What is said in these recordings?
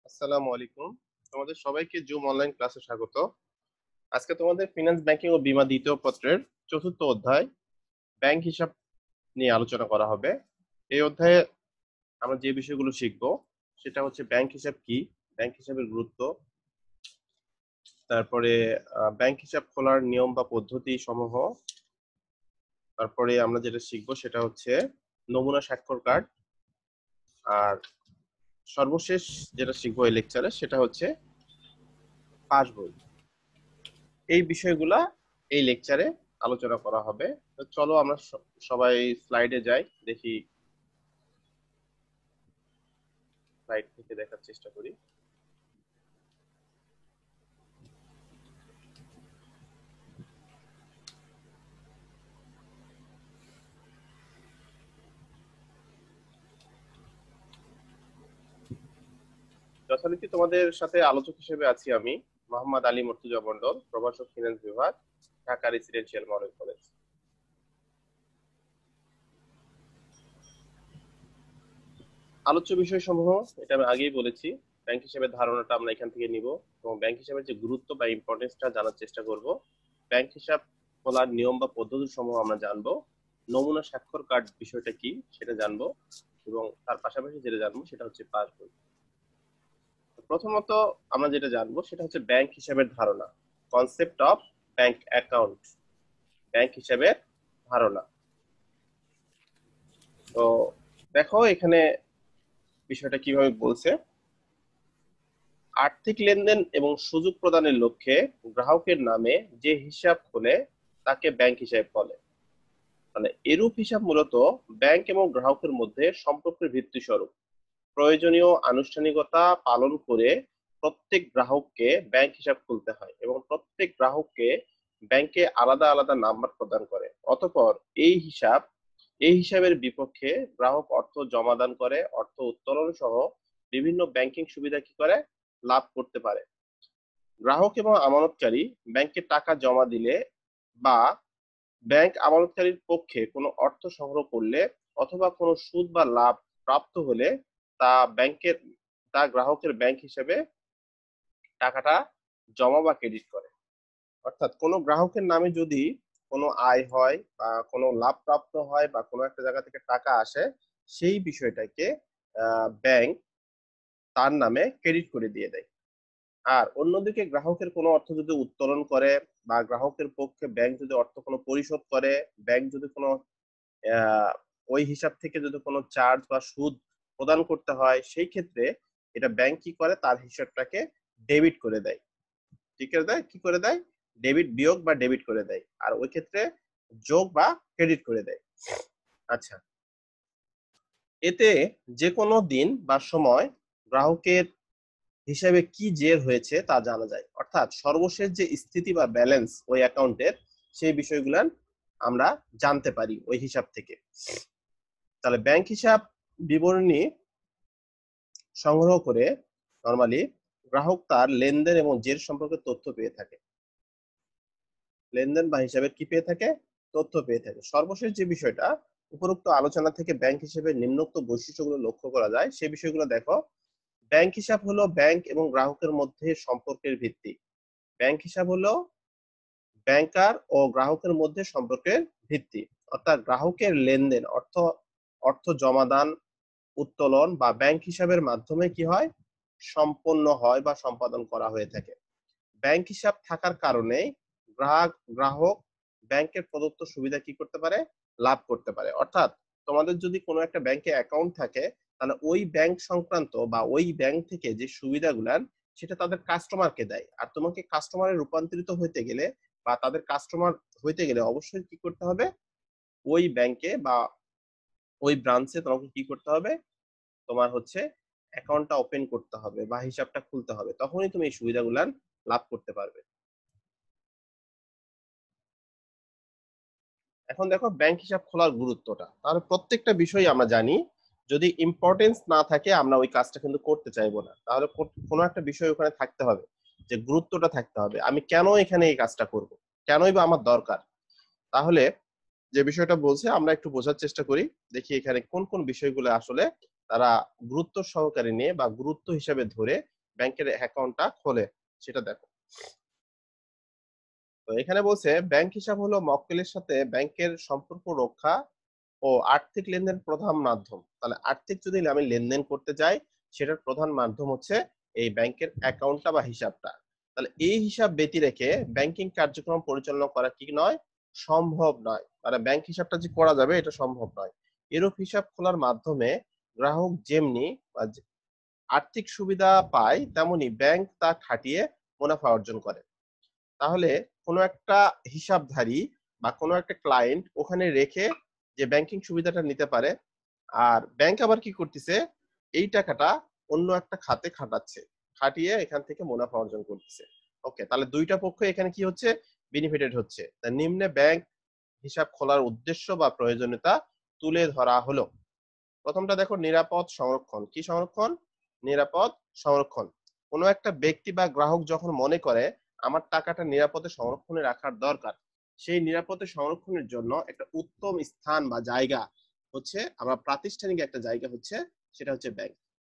আসসালামু আলাইকুম। তোমাদের সবাইকে জুম অনলাইন ক্লাসে স্বাগত। আজকে তোমাদের ফিনান্স ব্যাংকিং ও বীমা দ্বিতীয় পত্রের চতুর্থ অধ্যায় ব্যাংক হিসাব নিয়ে আলোচনা করা হবে। এই অধ্যায়ে আমরা যে বিষয়গুলো শিখব সেটা হচ্ছে ব্যাংক হিসাব কি, ব্যাংক হিসাবের গুরুত্ব, তারপরে ব্যাংক হিসাব খোলার নিয়ম বা পদ্ধতি সমূহ, তারপরে আমরা যেটা শিখবো সেটা হচ্ছে নমুনা স্বাক্ষর কার্ড, আর সর্বশেষ যেটা শিখবো এই লেকচারে সেটা হচ্ছে পাসবই। এই বিষয়গুলা এই লেকচারে আলোচনা করা হবে। তো চলো আমরা সবাই স্লাইডে যাই, দেখি স্লাইড থেকে দেখার চেষ্টা করি। যথারীতি তোমাদের সাথে আলোচক হিসেবে আছি আমি, মোহাম্মদ আলী মর্তুজা মন্ডল, প্রভাষক ফিনান্স বিভাগ, ঢাকা রেসিডেন্সিয়াল মডেল কলেজ। আলোচ্য বিষয় সমূহ এটা আমি আগেই বলেছি, ব্যাংক হিসেবে ধারণাটা আমরা এখান থেকে নিব এবং ব্যাংক হিসেবে যে গুরুত্ব বা ইম্পর্টেন্সটা জানার চেষ্টা করব। ব্যাংক হিসাব খোলার নিয়ম বা পদ্ধতি সমূহ আমরা জানবো। নমুনা স্বাক্ষর কার্ড বিষয়টা কি সেটা জানবো, এবং তার পাশাপাশি যেটা জানবো সেটা হচ্ছে পাসবই। প্রথমত আমরা যেটা জানবো সেটা হচ্ছে ব্যাংক হিসাবের ধারণা, concept of bank account, bank হিসাবের ধারণা। তো দেখো এখানে বিষয়টা কিভাবে বলছে। আর্থিক লেনদেন এবং সুযোগ প্রদানের লক্ষ্যে গ্রাহকের নামে যে হিসাব খোলে তাকে ব্যাংক হিসাব বলে। মানে এরূপ হিসাব মূলত ব্যাংক এবং গ্রাহকের মধ্যে সম্পর্কের ভিত্তি স্বরূপ প্রয়োজনীয় আনুষ্ঠানিকতা পালন করে প্রত্যেক গ্রাহককে ব্যাংক হিসাব খুলতে হয় এবং প্রত্যেক গ্রাহককে ব্যাংকে আলাদা আলাদা নাম্বার প্রদান করে। অতঃপর এই হিসাবের বিপক্ষে গ্রাহক অর্থ জমাদান করে, অর্থ উত্তোলন সহ বিভিন্ন ব্যাংকিং সুবিধা কি করে লাভ করতে পারে। গ্রাহক এবং আমানতকারী ব্যাংকে টাকা জমা দিলে বা ব্যাংক আমানতকারীর পক্ষে কোনো অর্থ সংগ্রহ করলে অথবা কোনো সুদ বা লাভ প্রাপ্ত হলে তা ব্যাংকের তা গ্রাহকের ব্যাংক হিসেবে টাকাটা জমা বা ক্রেডিট করে। অর্থাৎ কোনো গ্রাহকের নামে যদি কোনো আয় হয় বা কোনো লাভ প্রাপ্ত হয় বা কোনো একটা জায়গা থেকে টাকা আসে, সেই বিষয়টাকে ব্যাংক তার নামে ক্রেডিট করে দিয়ে দেয়। আর অন্যদিকে গ্রাহকের কোনো অর্থ যদি উত্তোলন করে বা গ্রাহকের পক্ষে ব্যাংক যদি অর্থ কোনো পরিশোধ করে, ব্যাংক যদি কোনো আহ, ওই হিসাব থেকে যদি কোনো চার্জ বা সুদ প্রদান করতে হয়, সেই ক্ষেত্রে এটা ব্যাংক কি করে, তার হিসাবটাকে ডেবিট করে দেয়। ঠিক করে দেয়, কি করে দেয়, ডেবিট বিয়োগ বা ডেবিট করে দেয়, আর ওই ক্ষেত্রে যোগ বা ক্রেডিট করে দেয়। আচ্ছা, এতে যে কোনো দিন বা সময় গ্রাহকের হিসাবে কি জের হয়েছে তা জানা যায়। অর্থাৎ সর্বশেষ যে স্থিতি বা ব্যালেন্স ওই অ্যাকাউন্টের, সেই বিষয়গুলো আমরা জানতে পারি ওই হিসাব থেকে। তাহলে ব্যাংক হিসাব বিবরণী সংগ্রহ করে নরমালি গ্রাহক তার লেনদেন এবং জের সম্পর্কে তথ্য পেয়ে থাকে। লেনদেন বা হিসাবের কি পেয়ে থাকে, তথ্য পেয়ে থাকে। সর্বশেষ যে বিষয়টা, উপরোক্ত আলোচনা থেকে ব্যাংক হিসেবে নিম্নোক্ত বৈশিষ্ট্যগুলো লক্ষ্য করা যায়, সেই বিষয়গুলো দেখো। ব্যাংক হিসাব হলো ব্যাংক এবং গ্রাহকের মধ্যে সম্পর্কের ভিত্তি। ব্যাংক হিসাব হলো ব্যাংকার ও গ্রাহকের মধ্যে সম্পর্কের ভিত্তি। অর্থাৎ গ্রাহকের লেনদেন, অর্থ অর্থ জমাদান, উত্তোলন বা ব্যাংক হিসাবের মাধ্যমে কি হয়, সম্পন্ন হয় বা সম্পাদন করা হয়ে থাকে। ব্যাংক হিসাব থাকার কারণে গ্রাহক ব্যাংকের প্রদত্ত সুবিধা কি করতে পারে, লাভ করতে পারে। অর্থাৎ তোমাদের যদি কোনো একটা ব্যাংকে অ্যাকাউন্ট থাকে, তাহলে ওই ব্যাংক সংক্রান্ত বা ওই ব্যাংক থেকে যে সুবিধাগুলান সেটা তাদের কাস্টমারকে দেয়। আর তোমাকে কাস্টমারে রূপান্তরিত হইতে গেলে বা তাদের কাস্টমার হইতে গেলে অবশ্যই কি করতে হবে, ওই ব্যাংকে বা ওই ব্রাঞ্চে তোমাকে কি করতে হবে, তোমার হচ্ছে অ্যাকাউন্টটা ওপেন করতে হবে বা হিসাবটা খুলতে হবে, তখনই তুমি এই সুবিধাগুলান লাভ করতে পারবে। এখন দেখো ব্যাংক হিসাব খোলার গুরুত্বটা, তাহলে প্রত্যেকটা বিষয় আমরা জানি, যদি ইম্পর্টেন্স না থাকে আমরা ওই কাজটা কিন্তু করতে চাইবো না। তাহলে কোনো একটা বিষয় ওখানে থাকতে হবে, যে গুরুত্বটা থাকতে হবে, আমি কেন এখানে এই কাজটা করব, কেনই বা আমার দরকার। তাহলে যে বিষয়টা বলছে আমরা একটু বোঝার চেষ্টা করি, দেখি এখানে কোন কোন বিষয়গুলো আসলে তারা গুরুত্ব সহকারে নিয়ে বা গুরুত্ব হিসাবে ধরে ব্যাংকের অ্যাকাউন্টটা খোলে সেটা দেখো। তো এখানে বলছে ব্যাংক হিসাব হলো মক্কেলের সাথে ব্যাংকের সম্পর্ক রক্ষা ও আর্থিক লেনদেন প্রধান মাধ্যম। তাহলে আর্থিক যদি আমি লেনদেন করতে যাই, সেটার প্রধান মাধ্যম হচ্ছে এই ব্যাংকের অ্যাকাউন্টটা বা হিসাবটা। তাহলে এই হিসাব ব্যতি রেখে ব্যাংকিং কার্যক্রম পরিচালনা করা কি নয়, সম্ভব নয়। মানে ব্যাংক হিসাবটা যে করা যাবে এটা সম্ভব নয়। এরূপ হিসাব খোলার মাধ্যমে গ্রাহক যেমনি বা আর্থিক সুবিধা পায়, তেমনি ব্যাংক তা খাটিয়ে মুনাফা অর্জন করে। তাহলে কোনো একটা হিসাবধারী বা কোনো একটা ক্লায়েন্ট ওখানে রেখে যে ব্যাংকিং সুবিধাটা নিতে পারে, আর ব্যাংক আবার কি করতেছে, এই টাকাটা অন্য একটা খাতে খাটাচ্ছে, খাটিয়ে এখান থেকে মুনাফা অর্জন করতেছে। ওকে, তাহলে দুইটা পক্ষ এখানে কি হচ্ছে, বেনিফিটেড হচ্ছে। তা নিম্নে ব্যাংক হিসাব খোলার উদ্দেশ্য বা প্রয়োজনীয়তা তুলে ধরা হলো। প্রথমটা দেখো, নিরাপদ সংরক্ষণ। কি সংরক্ষণ? নিরাপদ সংরক্ষণ। কোনো একটা ব্যক্তি বা গ্রাহক যখন মনে করে আমার টাকাটা নিরাপদে সংরক্ষণে রাখার দরকার, সেই নিরাপদে সংরক্ষণের জন্য একটা উত্তম স্থান বা জায়গা হচ্ছে, আমরা প্রাতিষ্ঠানিক একটা জায়গা হচ্ছে, সেটা হচ্ছে ব্যাংক।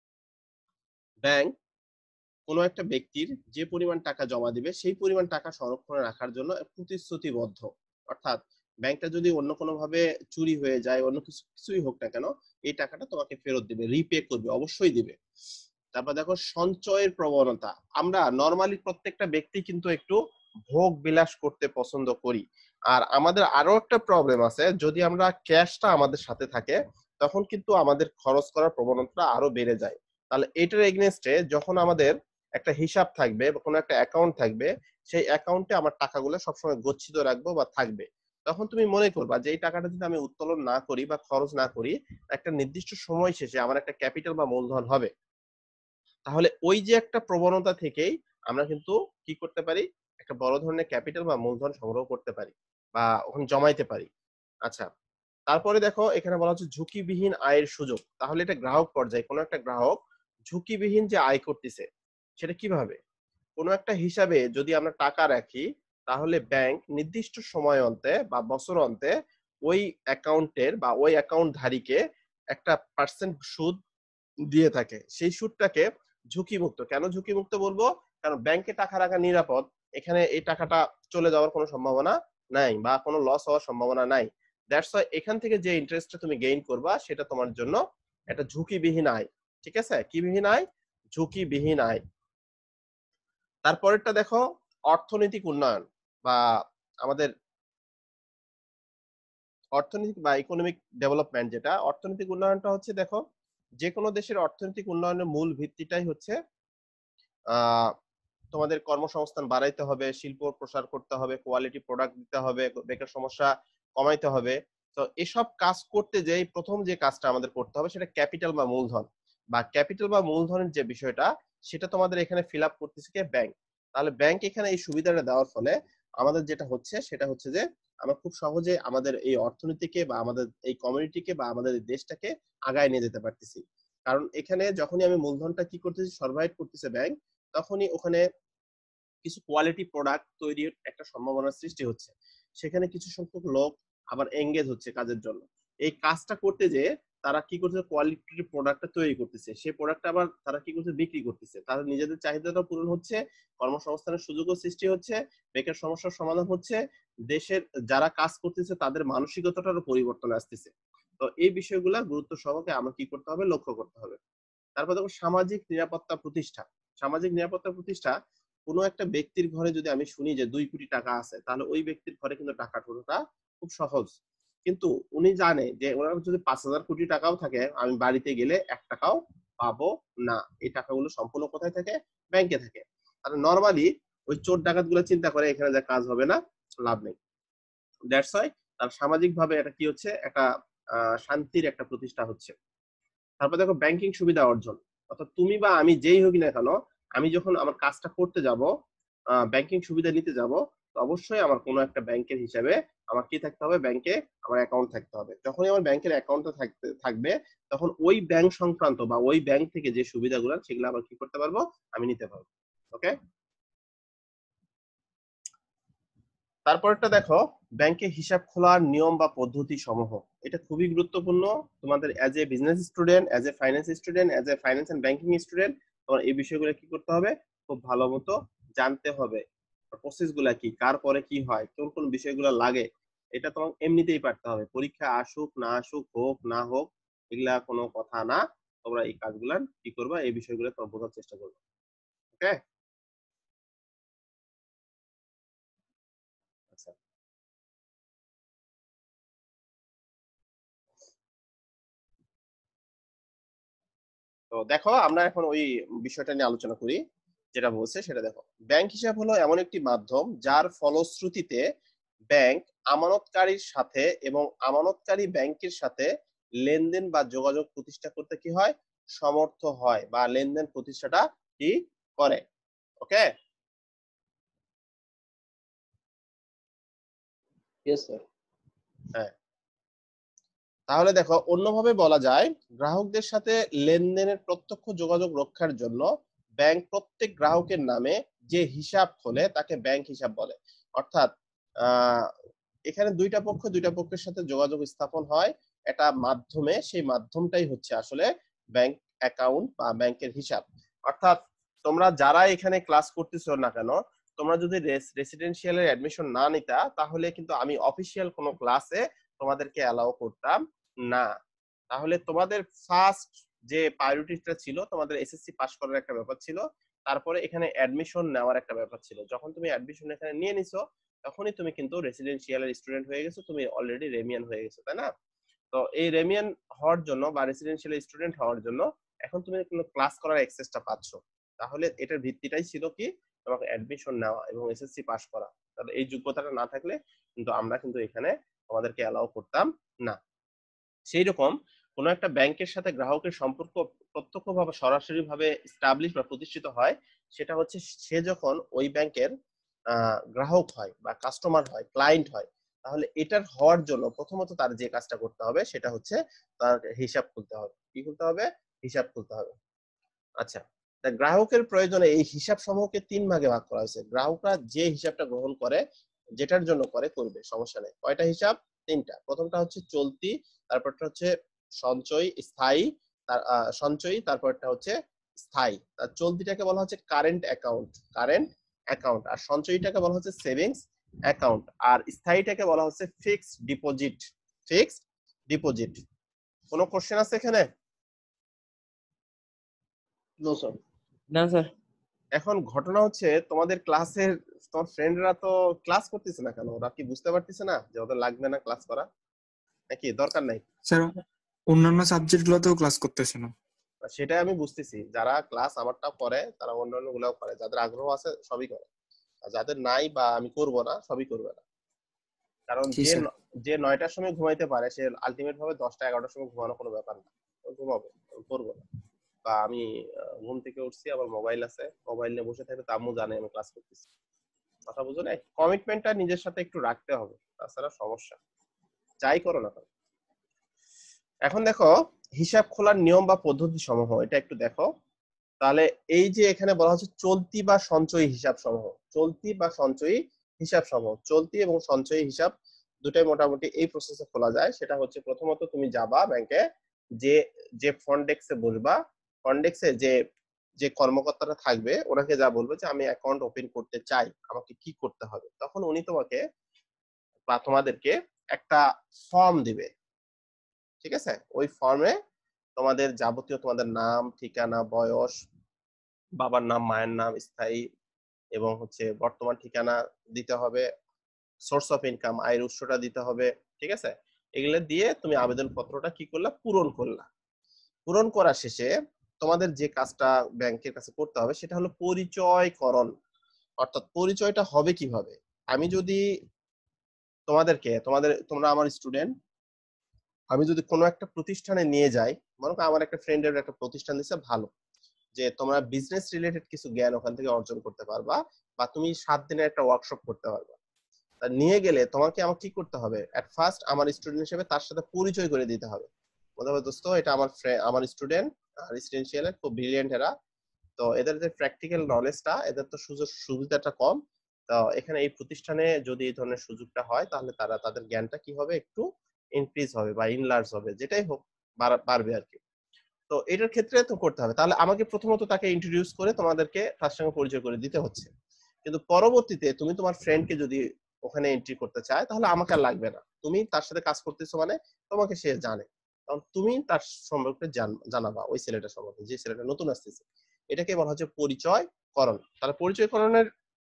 ব্যাংক কোনো একটা ব্যক্তির যে পরিমাণ টাকা জমা দিবে সেই পরিমাণ টাকা সংরক্ষণে রাখার জন্য প্রতিশ্রুতিবদ্ধ। অর্থাৎ ব্যাংকটা যদি অন্য কোনো ভাবে চুরি হয়ে যায়, অন্য কিছুই হোক না কেন, এই টাকাটা তোমাকে ফেরত দিবে, রিপে করবে, অবশ্যই দিবে। তারপর দেখো, সঞ্চয়ের প্রবণতা। আমরা নরমালি প্রত্যেকটা ব্যক্তি কিন্তু একটু ভোগ বিলাস করতে পছন্দ করি। আর আমাদের আরো একটা প্রবলেম আছে, যদি আমরা ক্যাশটা আমাদের সাথে থাকে তখন কিন্তু আমাদের খরচ করার প্রবণতা আরো বেড়ে যায়। তাহলে এটার এগেনস্টে যখন আমাদের একটা হিসাব থাকবে বা কোনো একটা অ্যাকাউন্ট থাকবে, সেই অ্যাকাউন্টে আমার টাকাগুলো সবসময় গচ্ছিত রাখবো বা থাকবে, তখন তুমি মনে করবা যে এই টাকাটা যদি আমি উত্তোলন না করি বা খরচ না করি, একটা নির্দিষ্ট সময় শেষে আমার একটা ক্যাপিটাল বা মূলধন হবে। তাহলে ওই যে একটা প্রবণতা থেকেই আমরা কিন্তু কি করতে পারি, একটা বড় ধরনের ক্যাপিটাল বা মূলধন সংগ্রহ করতে পারি বা ওখানে জমাইতে পারি। আচ্ছা, তারপরে দেখো এখানে বলা হচ্ছে ঝুঁকিবিহীন আয়ের সুযোগ। তাহলে এটা গ্রাহক পর্যায়ে কোনো একটা গ্রাহক ঝুঁকিবিহীন যে আয় করতেছে, সেটা কিভাবে? কোনো একটা হিসাবে যদি আমরা টাকা রাখি, তাহলে ব্যাংক নির্দিষ্ট সময় অন্তে বা বছর অন্তে ওই অ্যাকাউন্টের বা ওই অ্যাকাউন্ট ধারীকে একটা পার্সেন্ট সুদ দিয়ে থাকে। সেই সুদটাকে ঝুঁকিমুক্ত। কেন ঝুঁকিমুক্ত বলবো? কারণ ব্যাংকে টাকা রাখা নিরাপদ। এখানে এই টাকাটা চলে যাওয়ার কোনো সম্ভাবনা নাই বা কোনো লস হওয়ার সম্ভাবনা নাই। দ্যাটস ওয়াই এখান থেকে যে ইন্টারেস্টটা তুমি গেইন করবা সেটা তোমার জন্য একটা ঝুঁকিবিহীন আয়। ঠিক আছে? কি বিহীন আয়? ঝুঁকিবিহীন আয়। তারপরেরটা দেখো, অর্থনৈতিক উন্নয়ন বা আমাদের অর্থনৈতিক বা ইকোনমিক ডেভেলপমেন্ট। যেটা অর্থনৈতিক উন্নয়নটা হচ্ছে, দেখো যে কোনো দেশের অর্থনৈতিক উন্নয়নের মূল ভিত্তিটাই হচ্ছে আহ তোমাদের কর্মসংস্থান বাড়াইতে হবে, শিল্প প্রসার করতে হবে, কোয়ালিটি প্রোডাক্ট দিতে হবে, বেকার সমস্যা কমাইতে হবে। তো এসব কাজ করতে যেই প্রথম যে কাজটা আমাদের করতে হবে সেটা ক্যাপিটাল বা মূলধন। বা ক্যাপিটাল বা মূলধনের যে বিষয়টা, সেটা তোমাদের এখানে ফিল আপ করতেছে কে? ব্যাংক। তাহলে ব্যাংক এখানে এই সুবিধাটা দেওয়ার ফলে আমাদের যেটা হচ্ছে সেটা হচ্ছে যে আমরা খুব সহজে আমাদের এই অর্থনীতিকে বা আমাদের এই কমিউনিটিকে বা আমাদের এই দেশটাকে আগায় নিয়ে যেতে পারতেছি। কারণ এখানে যখনই আমি মূলধনটা কি করতেছি, সরবরাহ করতেছে ব্যাংক, তখনই ওখানে কিছু কোয়ালিটি প্রোডাক্ট তৈরির একটা সম্ভাবনার সৃষ্টি হচ্ছে। সেখানে কিছু সংখ্যক লোক আবার এঙ্গেজ হচ্ছে কাজের জন্য। এই কাজটা করতে যে তারা কি করছে, কোয়ালিটির প্রোডাক্টটা তৈরি করতেছে, সেই প্রোডাক্টটা আবার তারা কি করছে, বিক্রি করতেছে। তাদের নিজেদের চাহিদাটাও পূরণ হচ্ছে, কর্মসংস্থানের সুযোগও সৃষ্টি হচ্ছে, বেকার সমস্যার সমাধান হচ্ছে, দেশের যারা কাজ করতেছে তাদের মানসিকতাটারও পরিবর্তন আসতেছে। তো এই বিষয়গুলা গুরুত্ব সহকারে আমরা কি করতে হবে, লক্ষ্য করতে হবে। তারপর দেখো, সামাজিক নিরাপত্তা প্রতিষ্ঠা। সামাজিক নিরাপত্তা প্রতিষ্ঠা, কোনো একটা ব্যক্তির ঘরে যদি আমি শুনি যে 2 কোটি টাকা আছে, তাহলে ওই ব্যক্তির ঘরে কিন্তু টাকা ঢোকাটা খুব সহজ। কিন্তু উনি জানে যে ওনার যদি 5,000 কোটি টাকাও থাকে, আমি বাড়িতে গেলে 1 টাকাও পাবো না। এই টাকাগুলো সম্পূর্ণ কোথায় থাকে? ব্যাংকে থাকে। তাহলে নর্মালি ওই চোর ডাকাত গুলো চিন্তা করে এখানে যা কাজ হবে না, লাভ নেই। দ্যাটস ওয়াই তার সামাজিক ভাবে এটা কি হচ্ছে, একটা শান্তির একটা প্রতিষ্ঠা হচ্ছে। তারপর দেখো, ব্যাংকিং সুবিধা অর্জন। অর্থাৎ তুমি বা আমি যেই হোক না কেন, আমি যখন আমার কাজটা করতে যাব, ব্যাংকিং সুবিধা নিতে যাব, তো অবশ্যই আমার কোনো একটা ব্যাংকের হিসাবে আমার কি থাকতে হবে, ব্যাংকে আমার অ্যাকাউন্ট থাকতে হবে। যখনই আমার ব্যাংকের অ্যাকাউন্টটা থাকবে, তখন ওই ব্যাংক সংক্রান্ত বা ওই ব্যাংক থেকে যে সুবিধাগুলো সেগুলো আবার কি করতে পারবো, আমি নিতে পারবো। ওকে, তারপরটা দেখো, ব্যাংকে হিসাব খোলার নিয়ম বা পদ্ধতি সমূহ। এটা খুবই গুরুত্বপূর্ণ তোমাদের as a business student, as a finance student, as a finance and banking student. তোমার এই বিষয়গুলো কি করতে হবে, খুব ভালো মতো জানতে হবে। প্রসেস গুলা কি, কার পরে কি হয়, কোন কোন বিষয়গুলো লাগে, এটা তোমার এমনিতেই পারতে হবে। পরীক্ষা আসুক না আসুক, হোক না হোক, এগুলা কোনো কথা না। তোমরা এই কাজগুলা কি করবা, এই বিষয়গুলো তোমরা বোঝার চেষ্টা করবে। ওকে। আচ্ছা, তো দেখো আমরা এখন ওই বিষয়টা নিয়ে আলোচনা করি। যেটা বলছে সেটা দেখো, ব্যাংক হিসাব হলো এমন একটি মাধ্যম যার ফলশ্রুতিতে ব্যাংক আমানতকারীর সাথে এবং আমানতকারী ব্যাংকের সাথে লেনদেন বা যোগাযোগ প্রতিষ্ঠা করতে কি হয়, সমর্থ হয়, বা লেনদেন প্রতিষ্ঠাটা কি করে। ওকে। Yes sir. হ্যাঁ, তাহলে দেখো অন্যভাবে বলা যায়, গ্রাহকদের সাথে লেনদেনের প্রত্যক্ষ যোগাযোগ রক্ষার জন্য ব্যাংক প্রত্যেক গ্রাহকের নামে যে হিসাব খোলে তাকে ব্যাংক হিসাব বলে। অর্থাৎ আহ এখানে দুইটা পক্ষ দুইটা পক্ষের সাথে যোগাযোগ স্থাপন হয় এটা মাধ্যমে, সেই মাধ্যমটাই হচ্ছে আসলে ব্যাংক অ্যাকাউন্ট বা ব্যাংকের হিসাব। অর্থাৎ তোমরা যারা এখানে ক্লাস করতেছো না কেন, তোমরা যদি রেসিডেন্সিয়ালের অ্যাডমিশন না নিতা, তাহলে কিন্তু আমি অফিসিয়াল কোনো ক্লাসে তোমাদেরকে অ্যালাউ করতাম না। তাহলে তোমাদের ফার্স্ট যে প্রায়োরিটিটা ছিল, তোমাদের এসএসসি পাস করার একটা ব্যাপার ছিল, তারপরে এখানে অ্যাডমিশন নেওয়ার একটা ব্যাপার ছিল। যখন তুমি অ্যাডমিশন এখানে নিয়ে নিছো, তখনই তুমি কিন্তু রেসিডেন্সিয়ালের স্টুডেন্ট হয়ে গেছো, তুমি অলরেডি রেমিয়ান হয়ে গেছো, তাই না? তো এই রেমিয়ান হওয়ার জন্য বা রেসিডেন্সিয়াল স্টুডেন্ট হওয়ার জন্য এখন তুমি কোনো ক্লাস করার অ্যাক্সেসটা পাচ্ছ। তাহলে এটার ভিত্তিটাই ছিল কি, তোমাকে অ্যাডমিশন নেওয়া এবং এসএসসি পাস করা। তাহলে এই যোগ্যতাটা না থাকলে কিন্তু আমরা কিন্তু এখানে আমাদেরকে অ্যালাউ করতাম না। সেই রকম কোনো একটা ব্যাংকের সাথে গ্রাহকের সম্পর্ক প্রত্যক্ষভাবে সরাসরি ভাবে স্টাবলিশ বা প্রতিষ্ঠিত হয়, সেটা হচ্ছে সে যখন ওই ব্যাংকের গ্রাহক হয় বা কাস্টমার হয়, ক্লায়েন্ট হয়। তাহলে এটার হওয়ার জন্য প্রথমত তার যে কাজটা করতে হবে সেটা হচ্ছে তার হিসাব খুলতে হবে। কি খুলতে হবে? হিসাব খুলতে হবে। আচ্ছা, তা গ্রাহকের প্রয়োজনে এই হিসাব সমূহকে তিন ভাগে ভাগ করা হয়েছে। গ্রাহকরা যে হিসাবটা গ্রহণ করে, যেটার জন্য করে করবে, সমস্যা নেই। কয়টা হিসাব? তিনটা। প্রথমটা হচ্ছে চলতি, তারপরটা হচ্ছে সঞ্চয় স্থায়ী, তার সঞ্চয়ী, তারপরটা হচ্ছে স্থায়ী। তার চলতিটাকে বলা হচ্ছে কারেন্ট অ্যাকাউন্ট, কারেন্ট অ্যাকাউন্ট। আর সঞ্চয়ীটাকে বলা হচ্ছে সেভিংস অ্যাকাউন্ট। আর স্থায়ীটাকে বলা হচ্ছে ফিক্সড ডিপোজিট, ফিক্সড ডিপোজিট। কোনো কোশ্চেন আছে এখানে? No sir. না স্যার। এখন ঘটনা হচ্ছে, তোমাদের ক্লাসের তোমার ফ্রেন্ডরা তো ক্লাস করতেছে না কেন? ওরা কি বুঝতে পারতেছে না যে ওদের লাগবে না ক্লাস করা, নাকি দরকার নাই? স্যার অন্যান্য সাবজেক্ট গুলোতেও ক্লাস করতেছে না। সেটাই আমি বুঝতেছি, যারা ক্লাস আমারটাও করে তারা অন্যান্য গুলাও করে, যাদের আগ্রহ আছে সবই করে, আর যাদের নাই বা আমি করব না সবই করবে না। কারণ জি স্যার। যে 9টার সময় ঘুমাইতে পারে সে আলটিমেট ভাবে 10টা 11টার সময় ঘুমানো কোনো ব্যাপার না। ও ঘুমাবে, আমি করবো না। বা আমি ঘুম থেকে উঠছি, আমার মোবাইল আছে, মোবাইল নিয়ে বসে থাকলে তো আম্মু জানে আমি ক্লাস করতেছি। কথা বুঝো না? কমিটমেন্টটা নিজের সাথে একটু রাখতে হবে, তাছাড়া সমস্যা, যাই করো না কেন। এখন দেখো হিসাব খোলার নিয়ম বা পদ্ধতি সমূহ, এটা একটু দেখো। তাহলে এই যে এখানে বলা হচ্ছে চলতি বা সঞ্চয়ী হিসাব সমূহ, চলতি বা সঞ্চয়ী হিসাব সমূহ, চলতি এবং সঞ্চয়ী হিসাব দুটাই মোটামুটি এই প্রসেসে খোলা যায়। সেটা হচ্ছে প্রথমত তুমি যাবা ব্যাংকে, যে যে ফ্রন্ট ডেস্কে বসবা, ফ্রন্ট ডেস্কে যে যে কর্মকর্তারা থাকবে ওনাকে যা বলবে যে আমি অ্যাকাউন্ট ওপেন করতে চাই, আমাকে কি করতে হবে, তখন উনি তোমাকে বা তোমাদেরকে একটা ফর্ম দিবে। ঠিক আছে? ওই ফর্মে তোমাদের যাবতীয় তোমাদের নাম, ঠিকানা, বয়স, বাবার নাম, মায়ের নাম, স্থায়ী এবং হচ্ছে বর্তমান ঠিকানা দিতে হবে, সোর্স অফ ইনকাম, আয়ের উৎসটা দিতে হবে। ঠিক আছে? এগুলো দিয়ে তুমি আবেদনপত্রটা কি করলা, পূরণ করলা। পূরণ করা শেষে তোমাদের যে কাজটা ব্যাংকের কাছে করতে হবে সেটা হলো পরিচয়করণ। অর্থাৎ পরিচয়টা হবে কিভাবে? আমি যদি তোমরা আমার স্টুডেন্ট, আমি যদি কোনো একটা প্রতিষ্ঠানে নিয়ে যাই, মনে করো আমার একটা ফ্রেন্ডের একটা প্রতিষ্ঠান দিচ্ছে ভালো, যে তোমরা বিজনেস রিলেটেড কিছু জ্ঞান ওখান থেকে অর্জন করতে পারবা, বা তুমি 7 দিনের একটা ওয়ার্কশপ করতে পারবা। তা নিয়ে গেলে তোমাকে আমার কি করতে হবে, এট ফার্স্ট আমার স্টুডেন্ট হিসেবে তার সাথে পরিচয় করে দিতে হবে। বলতে হবে দোস্ত এটা আমার স্টুডেন্ট, রেসিডেন্সিয়ালের খুব ব্রিলিয়েন্ট এরা। তো এদের যে প্র্যাকটিক্যাল নলেজটা, এদের তো সুযোগ সুবিধাটা কম। তো এখানে এই প্রতিষ্ঠানে যদি এই ধরনের সুযোগটা হয় তাহলে তারা তাদের জ্ঞানটা কি হবে, একটু ইনক্রিজ হবে বা ইনলার্জ হবে, যেটাই হোক, বাড়বে আর কি। তো এটার ক্ষেত্রে তো করতে হবে। তাহলে আমাকে প্রথমত তাকে ইন্ট্রোডিউস করে তোমাদেরকে তার সঙ্গে পরিচয় করে দিতে হচ্ছে। কিন্তু পরবর্তীতে তুমি তোমার ফ্রেন্ডকে যদি ওখানে এন্ট্রি করতে চায় তাহলে আমাকে আর লাগবে না। তুমি তার সাথে কাজ করতেছো মানে তোমাকে সে জানে, কারণ তুমি তার সম্পর্কে জানাবা ওই ছেলেটার সম্পর্কে, যে ছেলেটা নতুন আসতেছে। এটাকে বলা হচ্ছে পরিচয়করণ। তাহলে পরিচয়করণের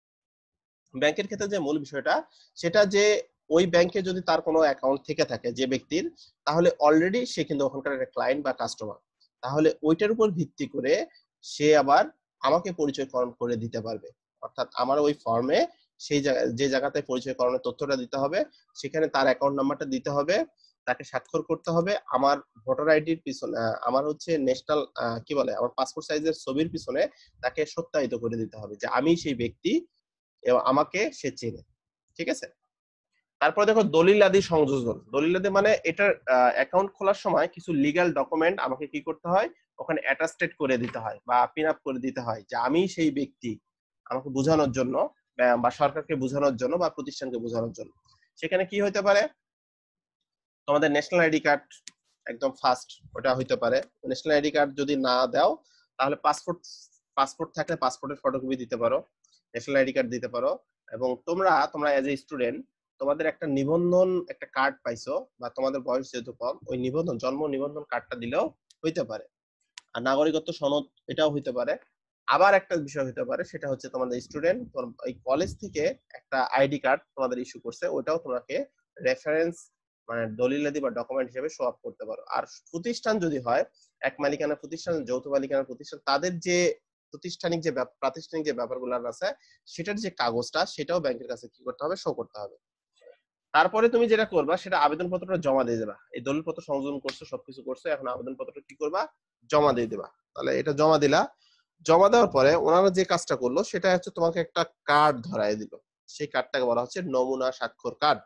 ব্যাংকের ক্ষেত্রে যে মূল বিষয়টা সেটা যে ওই ব্যাংকে যদি তার কোনো অ্যাকাউন্ট থেকে থাকে যে ব্যক্তির, তাহলে অলরেডি সে কিন্তু ওখানকার একটা ক্লায়েন্ট বা কাস্টমার। তাহলে ওইটার উপর ভিত্তি করে সে আবার আমাকে পরিচয়করণ করে দিতে পারবে। অর্থাৎ আমার ওই ফর্মে সেই যে জায়গাতে পরিচয়করণের তথ্যটা দিতে হবে সেখানে তার অ্যাকাউন্ট নাম্বারটা দিতে হবে, তাকে স্বাক্ষর করতে হবে, আমার ভোটার আইডির পিছনে আমার হচ্ছে ন্যাশনাল কি বলে আমার পাসপোর্ট সাইজের ছবির পিছনে তাকে সত্যায়িত করে দিতে হবে যে আমি সেই ব্যক্তি এবং আমাকে সে চেনে। ঠিক আছে। তারপর দেখো দলিলাদি সংযোজন। দলিলাদি মানে এটার অ্যাকাউন্ট খোলার সময় কিছু লিগ্যাল ডকুমেন্ট আমাকে কি করতে হয় ওখানে অ্যাটাস্টেড করে দিতে হয় বা পিন আপ করে দিতে হয় যে আমি সেই ব্যক্তি, আমাকে বোঝানোর জন্য বা সরকারকে বোঝানোর জন্য বা প্রতিষ্ঠানকে বোঝানোর জন্য। সেখানে কি হইতে পারে, তোমাদের ন্যাশনাল আইডি কার্ড একদম ফার্স্ট ওটা হইতে পারে। ন্যাশনাল আইডি কার্ড যদি না দাও তাহলে পাসপোর্ট থাকলে পাসপোর্টের ফটোকপি দিতে পারো, ন্যাশনাল আইডি কার্ড দিতে পারো। এবং তোমরা এজ এ স্টুডেন্ট তোমাদের একটা নিবন্ধন একটা কার্ড পাইছো বা তোমাদের বয়স যেহেতু কম ওই নিবন্ধন জন্ম নিবন্ধন কার্ডটা দিলেও হইতে পারে। আর নাগরিকত্ব সনদ এটাও হইতে পারে। আবার একটা বিষয় হইতে পারে সেটা হচ্ছে তোমাদের স্টুডেন্ট এই কলেজ থেকে একটা আইডি কার্ড তোমাদের ইস্যু করছে, ওটাও তোমাকে রেফারেন্স মানে দলিলাদি বা ডকুমেন্ট হিসেবে শো আপ করতে পারো। আর প্রতিষ্ঠান যদি হয় এক মালিকানা প্রতিষ্ঠান যৌথ মালিকানা প্রতিষ্ঠান তাদের যে প্রাতিষ্ঠানিক যে ব্যাপারগুলো আছে সেটার যে কাগজটা সেটাও ব্যাংকের কাছে কি করতে হবে শো করতে হবে। তারপরে তুমি যেটা করবা সেটা আবেদনপত্রটা জমা দিয়ে দেবা। এই দলিলপত্র সংযোজন করছো সবকিছু করছো, এখন আবেদনপত্রটা কি করবা জমা দিয়ে দেবা। তাহলে এটা জমা দিলা, জমা দেওয়ার পরে ওনারা যে কাজটা করলো সেটা হচ্ছে তোমাকে একটা কার্ড ধরায় দিল। সেই কার্ডটাকে বলা হচ্ছে নমুনা স্বাক্ষর কার্ড।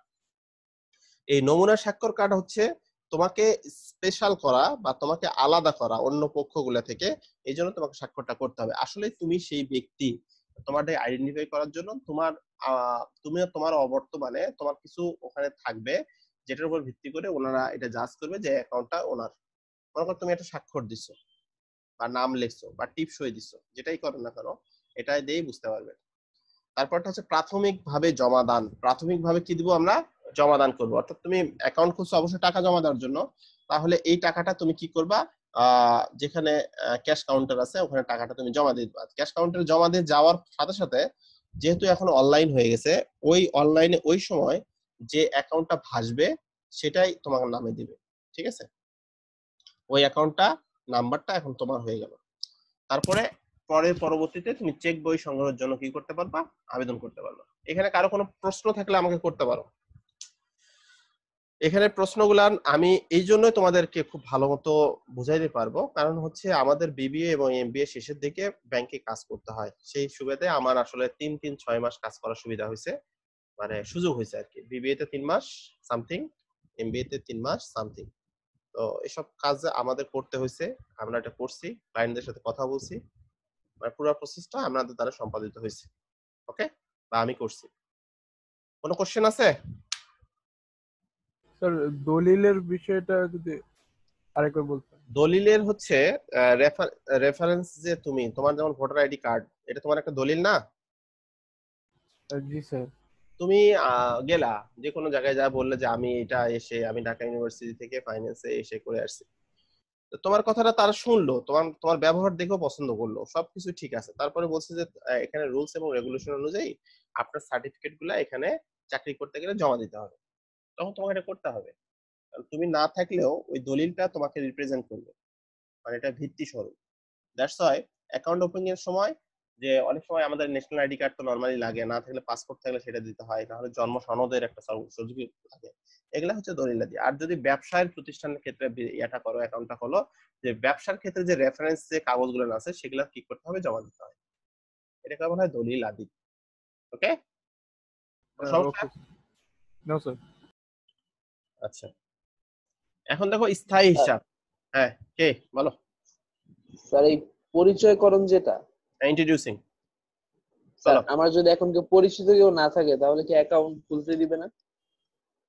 এই নমুনা স্বাক্ষর কার্ড হচ্ছে তোমাকে স্পেশাল করা বা তোমাকে আলাদা করা অন্য পক্ষগুলা থেকে, এই জন্য তোমাকে স্বাক্ষরটা করতে হবে। আসলে তুমি সেই ব্যক্তি, তোমাকে আইডেন্টিফাই করার জন্য তুমি তোমার অবর্তমানে তোমার কিছু ওখানে থাকবে যেটার উপর ভিত্তি করে ওনারা এটা জাজ করবে যে অ্যাকাউন্টটা ওনার। মনে করো তুমি একটা স্বাক্ষর দিছো বা নাম লিখছো বা টিপ সই দিছো, যেটাই করো না কেন এটাই দিয়েই বুঝতে পারবে। তারপরটা হচ্ছে প্রাথমিকভাবে জমাদান। প্রাথমিকভাবে কি দিব আমরা জমাদান করব। অর্থাৎ তুমি অ্যাকাউন্ট খুলছো অবশ্যই টাকা জমা দেওয়ার জন্য, তাহলে এই টাকাটা তুমি কি করবা যেখানে ক্যাশ কাউন্টার আছে ওখানে টাকাটা তুমি জমা দিয়ে দিবা। ক্যাশ কাউন্টারে জমা দিয়ে যাওয়ার সাথে সাথে যেহেতু এখন অনলাইন হয়ে গেছে ওই অনলাইনে ওই সময় যে অ্যাকাউন্টটা ভাসবে সেটাই তোমার নামে দিবে। ঠিক আছে, ওই অ্যাকাউন্টটা নাম্বারটা এখন তোমার হয়ে গেল। তারপরে পরবর্তীতে তুমি চেক বই সংগ্রহের জন্য কি করতে পারবা আবেদন করতে পারবা। এখানে কারো কোনো প্রশ্ন থাকলে আমাকে করতে পারো। এখানে প্রশ্নগুলা আমি এই জন্যই তোমাদেরকে খুব ভালো মতো বুঝাইতে পারবো, কারণ হচ্ছে আমাদের বিবিএ এবং এমবিএ শেষের দিকে ব্যাংকে কাজ করতে হয়। সেই সুবাদে আমার আসলে 3-6 মাস কাজ করার সুবিধা হয়েছে, মানে সুযোগ হয়েছে আর কি। বিবিএ তে 3 মাস সামথিং, এমবিএ তে 3 মাস সামথিং। তো এসব কাজ আমাদের করতে হয়েছে, আমরা এটা করছি, ক্লায়েন্টদের সাথে কথা বলছি, মানে পুরো প্রসেসটা আমাদের দ্বারা সম্পাদিত হয়েছে। ওকে, বা আমি করছি। কোনো কোশ্চেন আছে? স্যার দলিলের বিষয়টা যদি আরেকবার বলতেন। দলিলের হচ্ছে রেফারেন্স যে তোমার যেমন ভোটার আইডি কার্ড, এটা তোমার একটা দলিল না? জি স্যার। তুমি গেলা যে কোনো জায়গায় যা বললে যে আমি ঢাকা ইউনিভার্সিটি থেকে ফাইন্যান্সে এসে করে আসছি। তো তোমার কথাটা তারা শুনলো, তোমার ব্যবহার দেখেও পছন্দ করলো, সবকিছু ঠিক আছে। তারপরে বলছে যে এখানে রুলস এবং রেগুলেশন অনুযায়ী আপনার সার্টিফিকেট গুলা এখানে চাকরি করতে গেলে জমা দিতে হবে। তখন তোমাকে এটা করতে হবে। তুমি না থাকলেও ওই দলিলটা তোমাকে রিপ্রেজেন্ট করবে, মানে এটা ভিত্তি স্বরূপ। দ্যাটস ওয়াই অ্যাকাউন্ট ওপেনিং এর সময় যে অনেক সময় আমাদের ন্যাশনাল আইডি কার্ড তো নরমালি লাগে, না থাকলে পাসপোর্ট থাকলে সেটা দিতে হয়, নাহলে জন্ম সনদের একটা সুযোগ থাকে। এগুলা হচ্ছে দলিলাদি। আর যদি ব্যবসায়ের প্রতিষ্ঠানের ক্ষেত্রে এটা করো অ্যাকাউন্টটা হলো যে ব্যবসার ক্ষেত্রে যে রেফারেন্স যে কাগজগুলো আছে সেগুলো কি করতে হবে জমা দিতে হয়, এটাকে বলা হয় দলিল আদি। ওকে, সমস্যা? No sir. আচ্ছা, এখন দেখো স্থায়ী হিসাব। হ্যাঁ, কে বলো? স্যার এই পরিচয়করণ যেটা, ইন্ট্রোডিউসিং। স্যার চলো, আমার যদি এখন কেউ পরিচিত কেউ না থাকে তাহলে কি অ্যাকাউন্ট খুলতে দিবে না?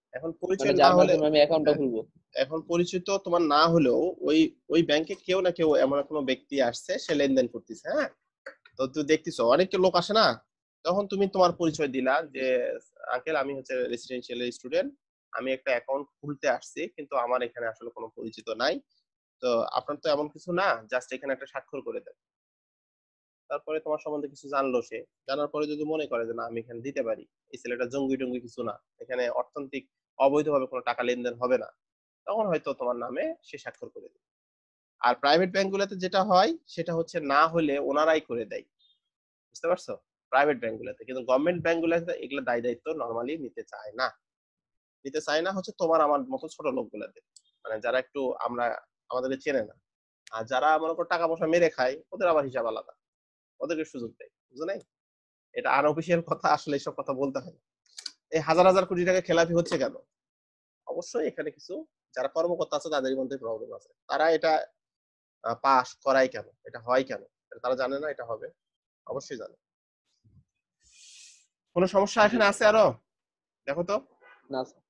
এখন মানে পরিচয় না যার হলে, মাধ্যমে আমি অ্যাকাউন্টটা হ্যাঁ, খুলবো। এখন পরিচিত তোমার না হলেও ওই ওই ব্যাংকে কেউ না কেউ এমন কোনো ব্যক্তি আসছে, সে লেনদেন করতেছে, হ্যাঁ। তো তুই দেখতেছো অনেক লোক আসে না, তখন তুমি তোমার পরিচয় দিলা যে আঙ্কেল আমি হচ্ছে রেসিডেন্সিয়াল স্টুডেন্ট, আমি একটা অ্যাকাউন্ট খুলতে আসছি, কিন্তু আমার এখানে আসলে কোনো পরিচিত নাই, তো আপনার তো এমন কিছু না, জাস্ট এখানে একটা স্বাক্ষর করে দেন। তারপরে তোমার সম্বন্ধে কিছু জানলো সে, জানার পরে যদি মনে করে যে না আমি এখানে দিতে পারি, এই ছেলেটা জঙ্গি টঙ্গি কিছু না, এখানে অর্থনৈতিক অবৈধভাবে কোনো টাকা লেনদেন হবে না, তখন হয়তো তোমার নামে সে স্বাক্ষর করে দেবে। আর প্রাইভেট ব্যাংকগুলোতে যেটা হয় সেটা হচ্ছে না হলে ওনারাই করে দেয়, বুঝতে পারছো, প্রাইভেট ব্যাংকগুলোতে। কিন্তু গভর্নমেন্ট ব্যাংকগুলোতে এগুলো দায় দায়িত্ব নরমালি নিতে চায় না, নিতে চায় না হচ্ছে তোমার আমার মতো ছোট লোকগুলাতে, মানে যারা একটু আমরা আমাদেরকে চেনে না। আর যারা মনে করো টাকা পয়সা মেরে খায়, ওদের আবার হিসাব আলাদা, ওদেরকে সুযোগ দেয়, বুঝো নাই? এটা আনঅফিসিয়াল কথা, আসলে এইসব কথা বলতে হয় না। এই হাজার হাজার কোটি টাকা খেলাপি হচ্ছে কেন? অবশ্যই এখানে কিছু যারা কর্মকর্তা আছে তাদের মধ্যে প্রবলেম আছে, তারা এটা পাস করায় কেন, এটা হয় কেন, এটা তারা জানে না, এটা হবে, অবশ্যই জানে। কোনো সমস্যা জি এখানে স্যার। আছে আরো? দেখো তো। না স্যার।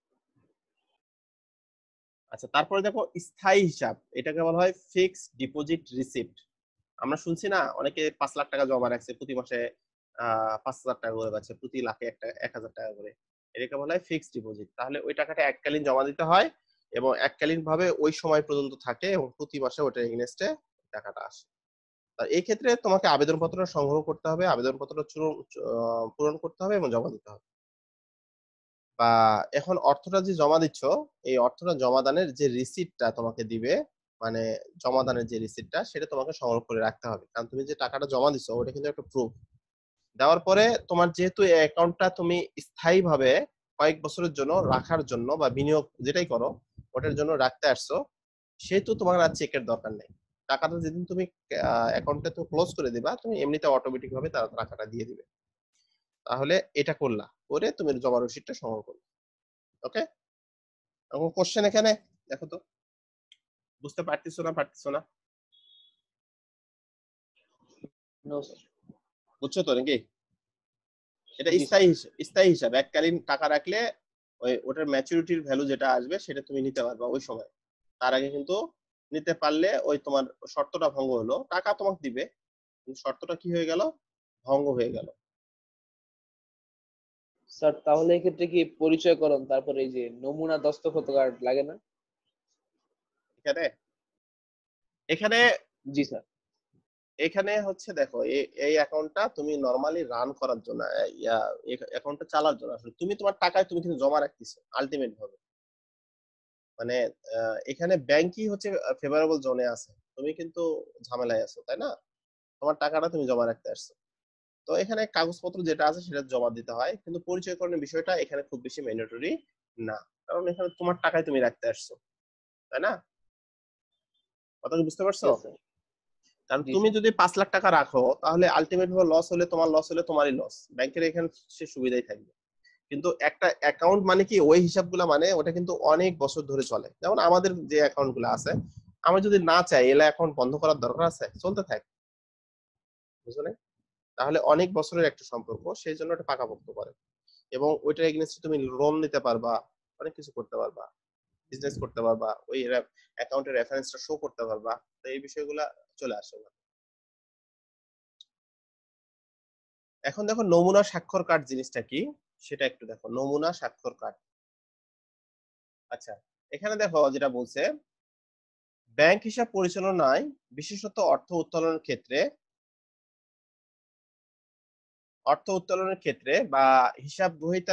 আচ্ছা, তারপরে দেখো স্থায়ী হিসাব, এটাকে বলা হয় ফিক্সড ডিপোজিট রিসিপ্ট। আমরা শুনছি না অনেকে 5 লাখ টাকা জমা রাখছে, প্রতি মাসে 5,000 টাকা করে পাচ্ছে, প্রতি লাখে 1,000 টাকা করে, এটাকে বলা হয় ফিক্সড ডিপোজিট। তাহলে ওই টাকাটা এককালীন জমা দিতে হয় এবং এককালীন ভাবে ওই সময় পর্যন্ত থাকে এবং প্রতি মাসে ওটার এগেইনস্টে টাকাটা আসে। আর এই ক্ষেত্রে তোমাকে আবেদনপত্র সংগ্রহ করতে হবে, আবেদনপত্র পূরণ করতে হবে এবং জমা দিতে হবে। বা এখন অর্থটা যে জমা দিচ্ছ, এই অর্থটা জমাদানের যে রিসিপ্টটা তোমাকে দিবে, মানে জমাদানের যে রিসিপ্টটা, সেটা তোমাকে সংগ্রহ করে রাখতে হবে, কারণ তুমি যে টাকাটা জমা দিচ্ছ ওটা কিন্তু একটা প্রুফ। দেওয়ার পরে তোমার যেহেতু এই অ্যাকাউন্টটা তুমি স্থায়ীভাবে কয়েক বছরের জন্য রাখার জন্য বা বিনিয়োগ যেটাই করো ওটার জন্য রাখতে আসছো, সেহেতু তোমার আর চেকের দরকার নেই। টাকাটা যেদিন তুমি অ্যাকাউন্টটা তুমি ক্লোজ করে দিবা, তুমি এমনিতে অটোমেটিক ভাবে তারা টাকাটা দিয়ে দিবে। তাহলে এটা করলা, করে তুমি জমা রসিদটা সংগ্রহ করলে। ওকে, এখন কোশ্চেন এখানে দেখো তো, বুঝতে পারতেছো না? No sir. বুঝছো তো নাকি? এটা জি স্যার। স্থায়ী হিসাব এককালীন টাকা রাখলে ওই ওটার ম্যাচুরিটির ভ্যালু যেটা আসবে সেটা তুমি নিতে পারবা ওই সময়। তার আগে কিন্তু নিতে পারলে ওই তোমার শর্তটা ভঙ্গ হলো, টাকা তোমাকে দিবে কিন্তু শর্তটা কি হয়ে গেল, ভঙ্গ হয়ে গেল। স্যার তাহলে এক্ষেত্রে কি পরিচয়করণ তারপরে এই যে নমুনা দস্তখত কার্ড লাগে না? এখানে এখানে জি স্যার। এখানে হচ্ছে দেখো এই অ্যাকাউন্টটা তুমি নরমালি রান করার জন্য, অ্যাকাউন্টটা চালার জন্য আসলে তুমি তোমার টাকায় তুমি কিন্তু জমা রাখতেছো আলটিমেট ভাবে, মানে এখানে ব্যাংকই হচ্ছে ফেভারেবল জোনে আছে, তুমি কিন্তু ঝামেলায় আছো, তাই না? তোমার টাকাটা তুমি জমা রাখতে আসছো, তো এখানে কাগজপত্র যেটা আছে সেটা জমা দিতে হয়, কিন্তু পরিচয়করণের বিষয়টা এখানে খুব বেশি ম্যান্ডেটরি না, কারণ এখানে তোমার টাকায় তুমি রাখতে আসছো, তাই না? কথা কি বুঝতে পারছো? Yes sir. কারণ জি তুমি স্যার। যদি 5 লাখ টাকা রাখো তাহলে আলটিমেট ভাবে লস হলে তোমারই লস, ব্যাংকের এখানে সে সুবিধাই থাকবে। কিন্তু একটা অ্যাকাউন্ট মানে কি, ওই হিসাবগুলো মানে ওটা কিন্তু অনেক বছর ধরে চলে, যেমন আমাদের যে অ্যাকাউন্ট গুলো আছে, আমি যদি না চাই এলা অ্যাকাউন্ট বন্ধ করার দরকার আছে, চলতে থাকে, বুঝলে? তাহলে অনেক বছরের একটা সম্পর্ক, সেই জন্য এটা পাকাপোক্ত করে এবং ওইটার এগেইনস্টে তুমি লোন নিতে পারবা, অনেক কিছু করতে পারবা, বিজনেস করতে পারবা, ওই অ্যাকাউন্টের রেফারেন্সটা শো করতে পারবা, তো এই বিষয়গুলা চলে আসে ওখানে। এখন দেখো নমুনা স্বাক্ষর কার্ড জিনিসটা কি, সেটা একটু দেখো, নমুনা স্বাক্ষর কার্ড। আচ্ছা, এখানে দেখো যেটা বলছে, ব্যাংক হিসাব পরিচালনায় বিশেষত অর্থ উত্তোলনের ক্ষেত্রে বা হিসাব গ্রহীতার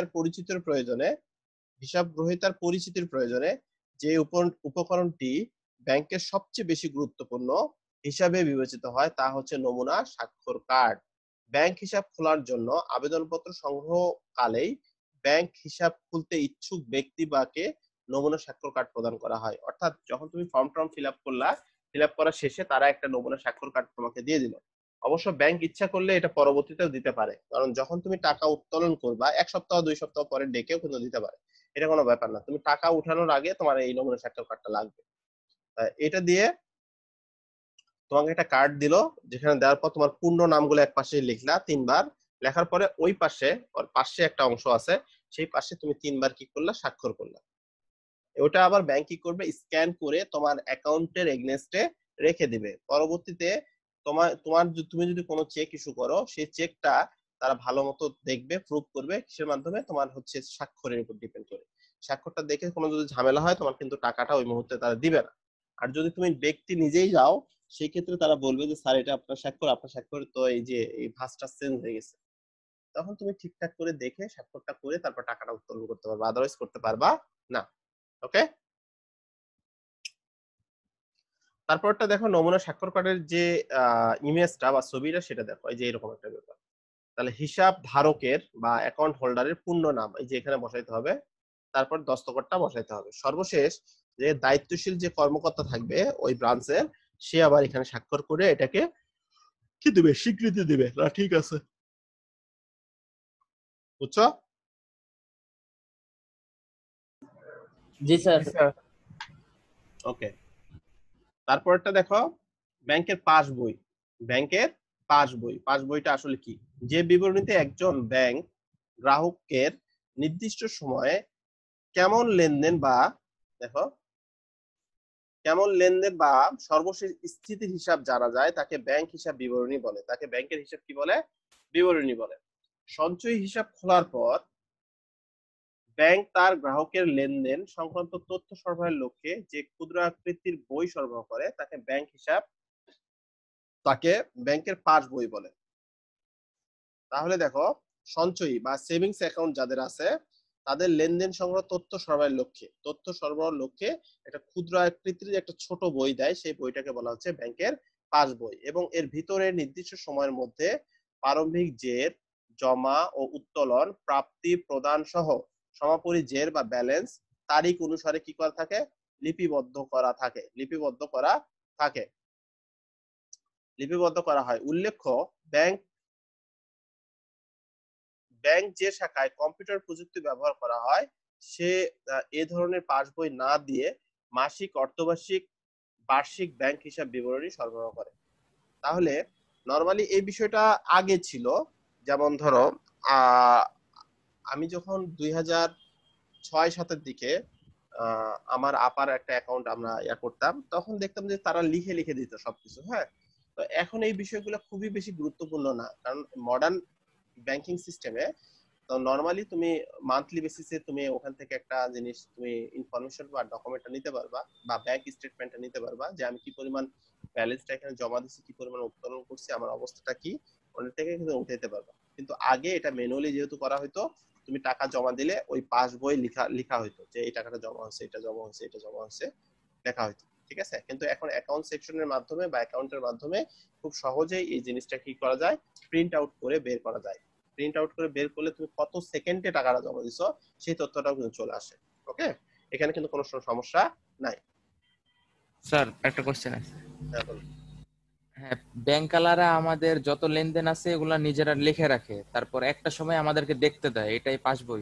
পরিচিতির প্রয়োজনে যে উপকরণটি ব্যাংকের সবচেয়ে বেশি গুরুত্বপূর্ণ হিসাবে বিবেচিত হয় তা হচ্ছে নমুনা স্বাক্ষর কার্ড। ব্যাংক হিসাব খোলার জন্য আবেদনপত্র সংগ্রহকালেই ব্যাংক হিসাব খুলতে ইচ্ছুক ব্যক্তি বাকে নমুনা স্বাক্ষর কার্ড প্রদান করা হয়। অর্থাৎ যখন তুমি ফর্ম টর্ম ফিল আপ করলা, ফিল আপ করার শেষে তারা একটা নমুনা স্বাক্ষর কার্ড তোমাকে দিয়ে দিল। অবশ্য ব্যাংক ইচ্ছা করলে এটা পরবর্তীতেও দিতে পারে, কারণ যখন তুমি টাকা উত্তোলন করবা 1 সপ্তাহ 2 সপ্তাহ পরে ডেকেও কিন্তু দিতে পারে, এটা কোনো ব্যাপার না। তুমি টাকা উঠানোর আগে তোমার এই নমুনা স্বাক্ষর কার্ডটা লাগবে। এটা দিয়ে তোমাকে একটা কার্ড দিল, যেখানে দেওয়ার পর তোমার পূর্ণ নামগুলো এক পাশে লিখলা 3 বার, লেখার পরে ওই পাশে ওর পাশে একটা অংশ আছে, সেই পাশে তুমি 3 বার কি করলা, স্বাক্ষর করলা। ওটা আবার ব্যাংক কি করবে, স্ক্যান করে তোমার অ্যাকাউন্টের এগনেস্টে রেখে দিবে। পরবর্তীতে তুমি যদি কোনো চেক ইস্যু করো, সেই চেকটা তারা ভালো মতো দেখবে, প্রুভ করবে, কিসের মাধ্যমে, তোমার হচ্ছে স্বাক্ষরের উপর ডিপেন্ড করে। স্বাক্ষরটা দেখে কোনো যদি ঝামেলা হয়, তোমার কিন্তু টাকাটা ওই মুহূর্তে তারা দিবে না। আর যদি তুমি ব্যক্তি নিজেই যাও, সেই ক্ষেত্রে তারা বলবে যে স্যার এটা আপনার স্বাক্ষর তো এই যে এই ভাঁজটা চেঞ্জ হয়ে গেছে। তখন তুমি ঠিকঠাক করে দেখে স্বাক্ষরটা করে তারপর টাকাটা উত্তোলন করতে পারবা, আদারওয়াইজ করতে পারবা না। ওকে, তারপরটা দেখো, নমুনা স্বাক্ষর কার্ডের যে ইমেজটা বা ছবিটা, সেটা দেখো, এই যে এরকম একটা ব্যাপার। তাহলে হিসাব ধারকের বা অ্যাকাউন্ট হোল্ডারের পূর্ণ নাম এই যে এখানে বসাইতে হবে, তারপর দস্তখতটা বসাইতে হবে। সর্বশেষ যে দায়িত্বশীল যে কর্মকর্তা থাকবে ওই ব্রাঞ্চের, সে আবার এখানে স্বাক্ষর করে এটাকে কি দিবে, স্বীকৃতি দিবে না, ঠিক আছে, বুঝছো? জি স্যার। জি স্যার। ওকে, তারপরটা দেখো, ব্যাংকের পাসবই। ব্যাংকের পাসবই, পাসবইটা আসলে কি? যে বিবরণীতে একজন ব্যাংক গ্রাহকের নির্দিষ্ট সময়ে কেমন লেনদেন বা দেখো কেমন লেনদেন বা সর্বশেষ স্থিতির হিসাব জানা যায়, তাকে ব্যাংক হিসাব বিবরণী বলে। তাকে ব্যাংকের হিসাব কি বলে? বিবরণী বলে। সঞ্চয়ী হিসাব খোলার পর ব্যাংক তার গ্রাহকের লেনদেন সংক্রান্ত তথ্য সরবরাহের লক্ষ্যে যে ক্ষুদ্র আকৃতির বই সরবরাহ করে তাকে ব্যাংকের পাস বই বলে। তাহলে দেখো, সঞ্চয়ী বা সেভিংস অ্যাকাউন্ট যাদের আছে, তাদের লেনদেন সংক্রান্ত তথ্য সরবরাহের লক্ষ্যে একটা ক্ষুদ্র আকৃতির একটা ছোট বই দেয়, সেই বইটাকে বলা হচ্ছে ব্যাংকের পাস বই। এবং এর ভিতরে নির্দিষ্ট সময়ের মধ্যে প্রারম্ভিক জের, জমা ও উত্তোলন, প্রাপ্তি প্রদান সহ সমাপনী জের বা ব্যালেন্স তারিখ অনুসারে কি করা থাকে, লিপিবদ্ধ করা থাকে, লিপিবদ্ধ করা হয়। উল্লেখ্য, ব্যাংক ব্যাংক যে শাখায় কম্পিউটার প্রযুক্তি ব্যবহার করা হয়, সে এ ধরনের পাস বই না দিয়ে মাসিক, অর্ধবার্ষিক, বার্ষিক ব্যাংক হিসাব বিবরণী সরবরাহ করে। তাহলে নরমালি এই বিষয়টা আগে ছিল। যেমন ধরো, আহ আমি যখন 2006-07 দিকে আমার আপার একটা অ্যাকাউন্ট আমরা করতাম, তখন দেখতাম যে তারা লিখে লিখে দিত সবকিছু। হ্যাঁ, তো এখন এই বিষয়গুলো খুবই বেশি গুরুত্বপূর্ণ না, কারণ মডার্ন ব্যাংকিং সিস্টেমে তো নরমালি তুমি মান্থলি বেসিসে তুমি ওখান থেকে একটা জিনিস, তুমি ইনফরমেশন বা ডকুমেন্টটা নিতে পারবা, বা ব্যাংক স্টেটমেন্টটা নিতে পারবা, যে আমি কি পরিমাণ ব্যালেন্সটা এখানে জমা দিচ্ছি, কি পরিমাণ উত্তোলন করছি, আমার অবস্থাটা কি, ওখান থেকে কিন্তু উঠাইতে পারবা। কিন্তু আগে এটা ম্যানুয়ালি যেহেতু করা হতো, তুমি টাকা জমা দিলে ওই পাস বই লেখা হতো যে এই টাকাটা জমা হচ্ছে, এটা জমা হচ্ছে, এটা জমা হচ্ছে, লেখা হতো। ঠিক আছে, কিন্তু এখন অ্যাকাউন্ট সেকশনের মাধ্যমে বা অ্যাকাউন্টের মাধ্যমে খুব সহজেই এই জিনিসটা কি করা যায়, প্রিন্ট আউট করে বের করা যায়। প্রিন্ট আউট করে বের করলে তুমি কত সেকেন্ডে টাকাটা জমা দিছো সেই তথ্যটাও কিন্তু চলে আসে। ওকে, এখানে কিন্তু কোনো সমস্যা নাই। স্যার একটা কোশ্চেন আছে। হ্যাঁ, বলো। হ্যাঁ, ব্যাংকালারা আমাদের যত লেনদেন আছে এগুলা নিজেরা লিখে রাখে, তারপর একটা সময় আমাদেরকে দেখতে দেয়, এটাই পাসবই।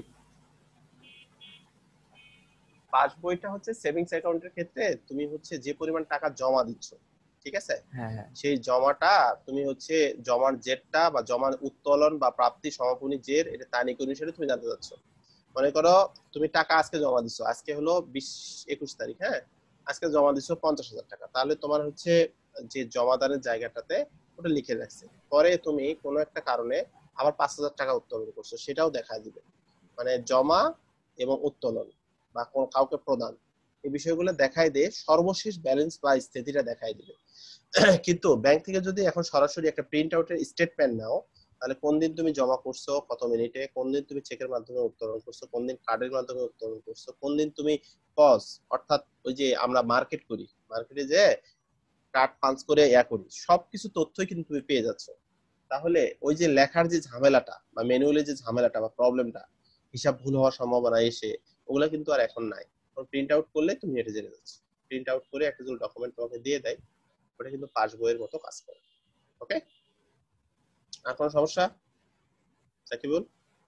পাস বইটা হচ্ছে সেভিংস অ্যাকাউন্টের ক্ষেত্রে তুমি হচ্ছে যে পরিমাণ টাকা জমা দিচ্ছ, ঠিক আছে, হ্যাঁ হ্যাঁ। সেই জমাটা তুমি হচ্ছে জমার জেরটা বা জমার উত্তোলন বা প্রাপ্তি সমাপনী জের, এটা তারিখ অনুসারে তুমি জানতে চাচ্ছ। মনে করো তুমি টাকা আজকে জমা দিচ্ছ, আজকে হলো 21 তারিখ, হ্যাঁ, আজকে জমা দিচ্ছ 50,000 টাকা, তাহলে তোমার হচ্ছে যে জমাদারের জায়গাটাতে ওটা লিখে রাখছে, পরে তুমি কোনো একটা কারণে আবার 5,000 টাকা উত্তোলন করছো, সেটাও দেখা দিবে। মানে জমা এবং উত্তোলন বা কাউকে প্রদান, এই বিষয়গুলো দেখাই দিয়ে সর্বশেষ ব্যালেন্স বা স্থিতিটা দেখাই দিবে। কিন্তু ব্যাংক থেকে যদি এখন সরাসরি একটা প্রিন্ট আউটের স্টেটমেন্ট নাও, তাহলে কোন দিন তুমি জমা করছো, কত মিনিটে, কোন দিন তুমি চেকের মাধ্যমে উত্তোলন করছো, কোন দিন কার্ডের মাধ্যমে উত্তোলন করছো, কোন দিন তুমি পজ, অর্থাৎ ওই যে আমরা মার্কেট করি, মার্কেটে যে কার্ড পাঞ্চ করে করি, সবকিছু তথ্যই কিন্তু তুমি পেয়ে যাচ্ছ। তাহলে ওই যে লেখার যে ঝামেলাটা বা ম্যানুয়ালি যে ঝামেলাটা বা প্রবলেমটা, হিসাব ভুল হওয়ার সম্ভাবনা এসে, ওগুলা কিন্তু আর এখন নাই। প্রিন্ট আউট করলে তুমি এটা জেনে যাচ্ছ। প্রিন্ট আউট করে একটা যদি ডকুমেন্ট তোমাকে দিয়ে দেয়, ওটা কিন্তু পাস বইয়ের মতো কাজ করে। ওকে, আর কোনো সমস্যা সাকিবুল?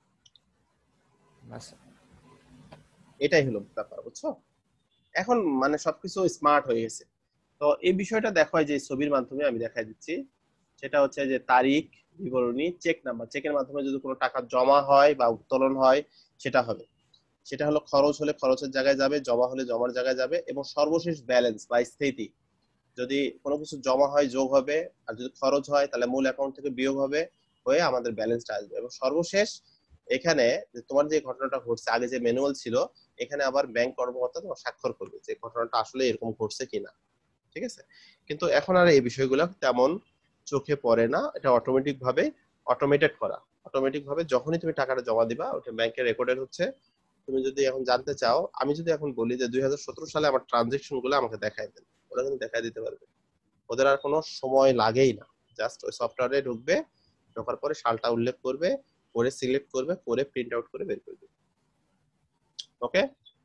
না স্যার। এটাই হলো ব্যাপার, বুঝছো? এখন মানে সবকিছু স্মার্ট হয়ে গেছে। তো এই বিষয়টা দেখো, যে ছবির মাধ্যমে আমি দেখাই দিচ্ছি, সেটা হচ্ছে যে তারিখ, বিবরণী, চেক নাম্বার, চেকের মাধ্যমে যদি কোনো টাকা জমা হয় বা উত্তোলন হয় সেটা হবে। সেটা হলো খরচ হলে খরচের জায়গায় যাবে, জমা হলে জমার জায়গায় যাবে, এবং সর্বশেষ ব্যালেন্স বা স্থিতি, যদি কোনো কিছু জমা হয় যোগ হবে, আর যদি খরচ হয় তাহলে মূল অ্যাকাউন্ট থেকে বিয়োগ হবে, হয়ে আমাদের ব্যালেন্সটা আসবে। এবং সর্বশেষ এখানে যে তোমার যে ঘটনাটা ঘটছে, আগে যে ম্যানুয়াল ছিল, এখানে আবার ব্যাংক কর্মকর্তা তোমার স্বাক্ষর করবে যে ঘটনাটা আসলে এরকম ঘটছে কিনা। ঠিক আছে? কিন্তু এখন আর এই বিষয়গুলো তেমন চোখে পড়ে না, এটা অটোমেটিক ভাবে অটোমেটেড করা। অটোমেটিক ভাবে যখনই তুমি টাকাটা জমা দিবা ওটা ব্যাংকে রেকর্ডেড হচ্ছে। তুমি যদি এখন জানতে চাও, আমি যদি এখন বলি যে 2017 সালে আমার ট্রানজেকশন গুলো আমাকে দেখাই দেন, ওরা কিন্তু দেখাই দিতে পারবে। ওদের আর কোনো সময় লাগেই না, জাস্ট ওই সফটওয়্যারে ঢুকবে, ঢোকার পরে সালটা উল্লেখ করবে, করে সিলেক্ট করবে, করে প্রিন্ট আউট করে বের করবে। ওকে,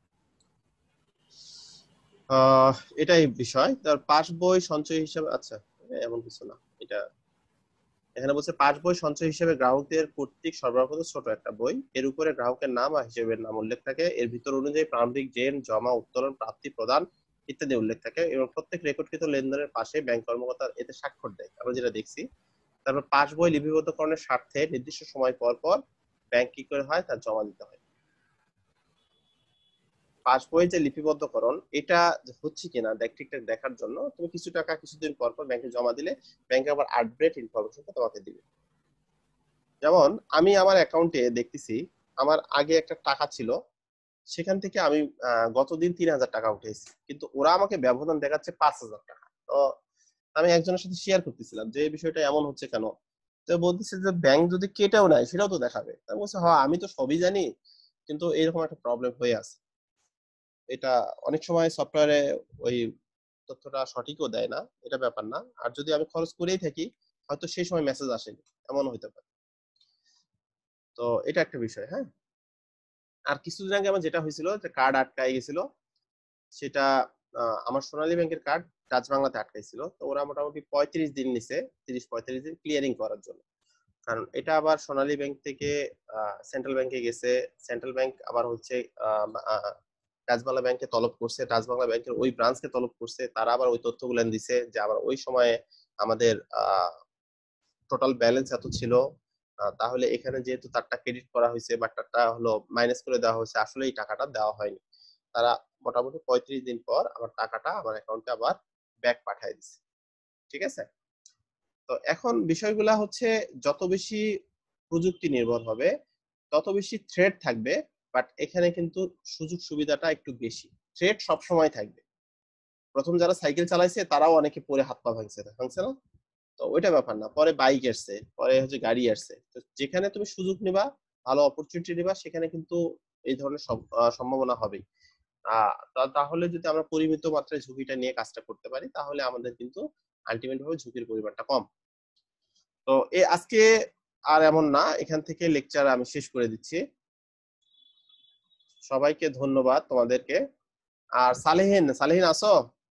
এটাই বিষয়। তার পাস বই সঞ্চয় হিসাবে, আচ্ছা এমন কিছু না এটা। এখানে বলছে পাস বই সঞ্চয় হিসেবে গ্রাহকদের কর্তৃক সরবরাহকৃত ছোট একটা বই, এর উপরে গ্রাহকের নাম আর হিসেবের নাম উল্লেখ থাকে, এর ভিতর অনুযায়ী প্রারম্ভিক জেন, জমা, উত্তোলন, প্রাপ্তি, প্রদান ইত্যাদি উল্লেখ থাকে, এবং প্রত্যেক রেকর্ডকৃত লেনদেনের পাশে ব্যাংক কর্মকর্তা এতে স্বাক্ষর দেয়, আমরা যেটা দেখছি। তারপর পাস বই লিপিবদ্ধকরণের স্বার্থে নির্দিষ্ট সময় পর পর ব্যাংক কি করে হয় তার জমা দিতে হয়। পাস বই যে লিপিবদ্ধকরণ, এটা হচ্ছে কিনা ঠিকঠাক দেখার জন্য তুমি কিছু টাকা কিছুদিন পর পর ব্যাংকে জমা দিলে ব্যাংক আবার আপডেট ইনফরমেশনটা তোমাকে দিবে। যেমন আমি আমার অ্যাকাউন্টে দেখতেছি আমার আগে একটা টাকা ছিল, সেখান থেকে আমি গতদিন 3,000 টাকা উঠেছি, কিন্তু ওরা আমাকে ব্যবধান দেখাচ্ছে 5,000 টাকা। তো আমি একজনের সাথে শেয়ার করতেছিলাম যে এই বিষয়টা এমন হচ্ছে কেন। তো বলতেছে যে ব্যাংক যদি কেটেও নেয় সেটাও তো দেখাবে। আমি বলছি হ্যাঁ আমি তো সবই জানি, কিন্তু এরকম একটা প্রবলেম হয়ে আছে। এটা অনেক সময় সফটওয়্যারে ওই তথ্যটা সঠিকও দেয় না, এটা ব্যাপার না। আর যদি আমি খরচ করেই থাকি হয়তো সেই সময় মেসেজ আসেনি, এমন হইতে পারে। তো এটা একটা বিষয়। হ্যাঁ, আর কিছুদিন আগে আমার যেটা হয়েছিল যে কার্ড আটকায় গেছিল, সেটা আমার সোনালী ব্যাংকের কার্ড ডাচ বাংলাতে আটকাইছিল। তো ওরা মোটামুটি 35 দিন নিছে, 30-35 দিন ক্লিয়ারিং করার জন্য। কারণ এটা আবার সোনালী ব্যাংক থেকে সেন্ট্রাল ব্যাংকে গেছে, সেন্ট্রাল ব্যাংক আবার হচ্ছে ডাচ বাংলা ব্যাংকে তলব করছে, ডাচ বাংলা ব্যাংকের ওই ব্রাঞ্চকে তলব করছে, তারা আবার ওই তথ্যগুলো দিছে যে আবার ওই সময়ে আমাদের টোটাল ব্যালেন্স এত ছিল। তাহলে এখানে যেহেতু তারটা ক্রেডিট করা হয়েছে বা তারটা হলো মাইনাস করে দেওয়া হয়েছে, আসলে এই টাকাটা দেওয়া হয়নি। তারা মোটামুটি 35 দিন পর আমার টাকাটা আমার অ্যাকাউন্টে আবার ব্যাক পাঠিয়ে দিছে। ঠিক আছে? তো এখন বিষয়গুলা হচ্ছে যত বেশি প্রযুক্তি নির্ভর হবে তত বেশি থ্রেট থাকবে, বাট এখানে কিন্তু সুযোগ সুবিধাটা একটু বেশি। থ্রেট সব সময় থাকবে। প্রথম যারা সাইকেল চালাইছে তারাও অনেকে পরে হাত পা ভাঙছে ভাঙছে না? তো ওইটা ব্যাপার না, পরে বাইক আসছে, পরে হচ্ছে গাড়ি আসছে। তো যেখানে তুমি সুযোগ নিবা, ভালো অপরচুনিটি নিবা, সেখানে কিন্তু এই ধরনের সম্ভাবনা হবেই। তাহলে যদি আমরা পরিমিত মাত্রায় ঝুঁকিটা নিয়ে কাজটা করতে পারি তাহলে আমাদের কিন্তু আলটিমেট ভাবে ঝুঁকির পরিমাণটা কম। তো আজকে আর এমন না, এখান থেকে লেকচার আমি শেষ করে দিচ্ছি। সবাইকে ধন্যবাদ তোমাদেরকে। আর সালেহিন, সালেহিন আসো?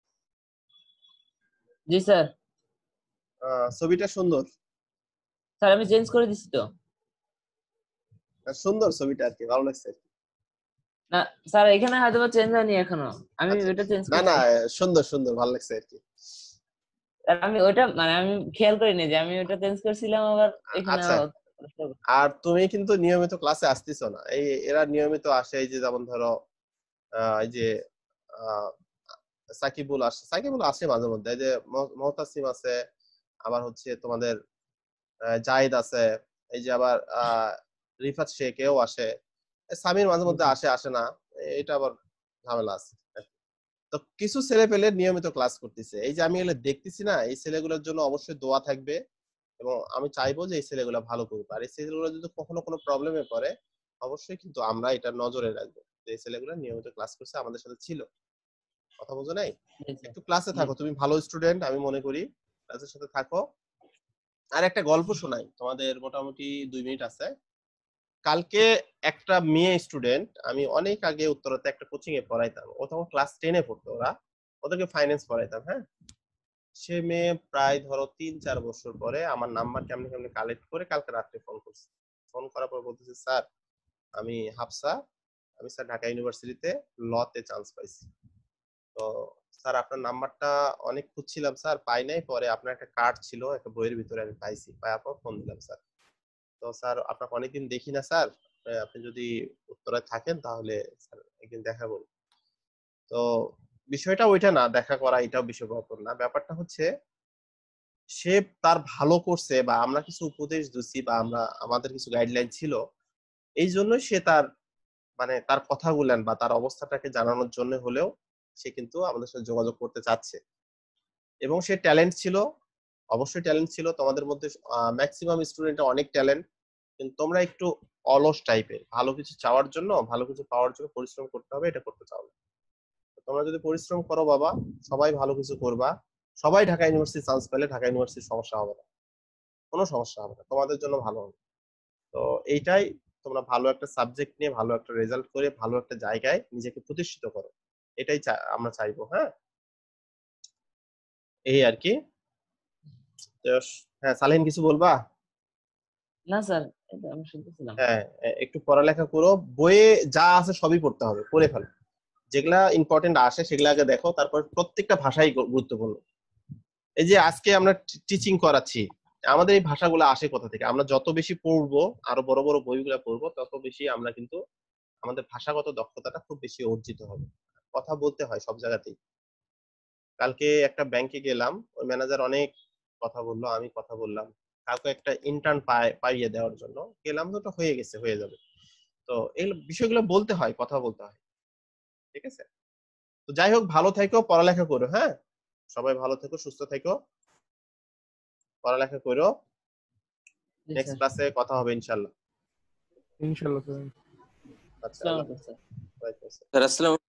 জি স্যার। ছবিটা সুন্দর, স্যার আমি চেঞ্জ করে দিছি তো। সুন্দর ছবিটা আর কি, ভালো লাগছে আর কি। না স্যার এখানে হয়তো চেঞ্জ হয়নি এখনো, আমি আচ্ছা, ওইটা চেঞ্জ না না, করছি। সুন্দর সুন্দর, ভালো লাগছে আর কি। স্যার আমি ওইটা মানে আমি খেয়াল করিনি যে আমি ওইটা চেঞ্জ করছিলাম, আবার এখানে আচ্ছা, আর তুমি কিন্তু নিয়মিত ক্লাসে আসতেছো না। এরা নিয়মিত আসে, এই যে যেমন ধরো এই যে আহ, সাকিবুল আসে মাঝে মধ্যে, এই যে মহতাসিম আছে, আবার হচ্ছে তোমাদের জাহিদ আছে, এই যে আবার রিফাত শেখ এও আসে, সামির মাঝে মধ্যে আসে আসে না, এটা আবার ঝামেলা আছে। তো কিছু ছেলে পেলে নিয়মিত ক্লাস করতেছে, এই যে আমি এগুলো দেখতেছি না, এই ছেলেগুলোর জন্য অবশ্যই দোয়া থাকবে, এবং আমি চাইবো যে এই ছেলেগুলো ভালো করুক। আর এই ছেলেগুলো যদি কখনো কোনো প্রবলেমে পড়ে অবশ্যই কিন্তু আমরা এটা নজরে রাখবো যে এই ছেলেগুলো নিয়মিত ক্লাস করছে, আমাদের সাথে ছিল। কথা বোঝো নাই? একটু ক্লাসে থাকো, তুমি ভালো স্টুডেন্ট আমি মনে করি, ক্লাসের সাথে থাকো। আর একটা গল্প শোনাই তোমাদের, মোটামুটি 2 মিনিট আছে। কালকে একটা মেয়ে স্টুডেন্ট, আমি অনেক আগে উত্তরাতে একটা কোচিং এ পড়াইতাম, ও তখন ক্লাস 10-এ পড়তো, ওদেরকে ফাইন্যান্স পড়াইতাম। হ্যাঁ, সে মেয়ে প্রায় ধরো 3-4 বছর পরে আমার নাম্বার কেমনে কেমনে কালেক্ট করে কালকে রাত্রে ফোন করছে। ফোন করার পর বলতেছে, স্যার আমি হাফসা, আমি স্যার ঢাকা ইউনিভার্সিটিতে লতে চান্স পাইছি। তো স্যার আপনার নাম্বারটা অনেক খুঁজছিলাম স্যার, পাই নাই, পরে আপনার একটা কার্ড ছিল একটা বইয়ের ভিতরে, আমি পাইছি, পাই আপনার ফোন দিলাম স্যার। তো স্যার আপনাকে অনেকদিন দেখি না স্যার, আপনি যদি উত্তরায় থাকেন তাহলে স্যার একদিন দেখা করুন। তো বিষয়টা ওইটা না, দেখা করা এটাও বিষয় ব্যাপার না, ব্যাপারটা হচ্ছে সে তার ভালো করছে বা আমরা কিছু উপদেশ দিচ্ছি বা আমরা আমাদের কিছু গাইডলাইন ছিল, এই জন্যই সে তার মানে তার কথাগুলেন বা তার অবস্থাটাকে জানানোর জন্য হলেও সে কিন্তু আমাদের সাথে যোগাযোগ করতে চাচ্ছে। এবং সে ট্যালেন্ট ছিল, অবশ্যই ট্যালেন্ট ছিল তোমাদের মধ্যে, ম্যাক্সিমাম স্টুডেন্টের অনেক ট্যালেন্ট, কিন্তু তোমরা একটু অলস টাইপের, ভালো কিছু চাওয়ার জন্য, ভালো কিছু পাওয়ার জন্য পরিশ্রম করতে হবে, এটা করতে চাও না। তো তোমরা যদি পরিশ্রম করো বাবা, সবাই ভালো কিছু করবা, সবাই ঢাকা ইউনিভার্সিটি চান্স পেলে ঢাকা ইউনিভার্সিটির সমস্যা হবে না, কোনো সমস্যা হবে না, তোমাদের জন্য ভালো হবে। তো এইটাই, তোমরা ভালো একটা সাবজেক্ট নিয়ে ভালো একটা রেজাল্ট করে ভালো একটা জায়গায় নিজেকে প্রতিষ্ঠিত করো, এটাই আমরা চাইবো। হ্যাঁ, এই আর কি। তো, হ্যাঁ সালেহিন কিছু বলবা? না স্যার, এটা আমি শুনতেছিলাম। হ্যাঁ, একটু পড়ালেখা করো, বইয়ে যা আছে সবই পড়তে হবে, পড়ে ফেলো, যেগুলা ইম্পর্টেন্ট আসে সেগুলা আগে দেখো, তারপর প্রত্যেকটা ভাষাই গুরুত্বপূর্ণ। এই যে আজকে আমরা টিচিং করাচ্ছি, আমাদের এই ভাষাগুলো আসে কোথা থেকে? আমরা যত বেশি পড়বো, আরো বড় বড় বইগুলা পড়বো, তত বেশি আমরা কিন্তু আমাদের ভাষাগত দক্ষতাটা খুব বেশি অর্জিত হবে। কথা বলতে হয় সব জায়গাতেই। কালকে একটা ব্যাংকে গেলাম, ওই ম্যানেজার অনেক কথা বললো, আমি কথা বললাম, কাউকে একটা ইন্টার্ন পাইয়ে দেওয়ার জন্য গেলাম, তো ওটা হয়ে গেছে, হয়ে যাবে। তো এই বিষয়গুলো বলতে হয়, কথা বলতে হয়, ঠিক আছে? তো যাই হোক, ভালো থেকো, পড়ালেখা করো। হ্যাঁ, সবাই ভালো থেকো, সুস্থ থেকো, পড়ালেখা করো। জি নেক্সট স্যার। ক্লাসে কথা হবে ইনশাল্লাহ। ইনশাল্লাহ স্যার। আচ্ছা, আসসালামু আল্লাহ আলাইকুম স্যার। হাফেজ। স্যার আসসালামু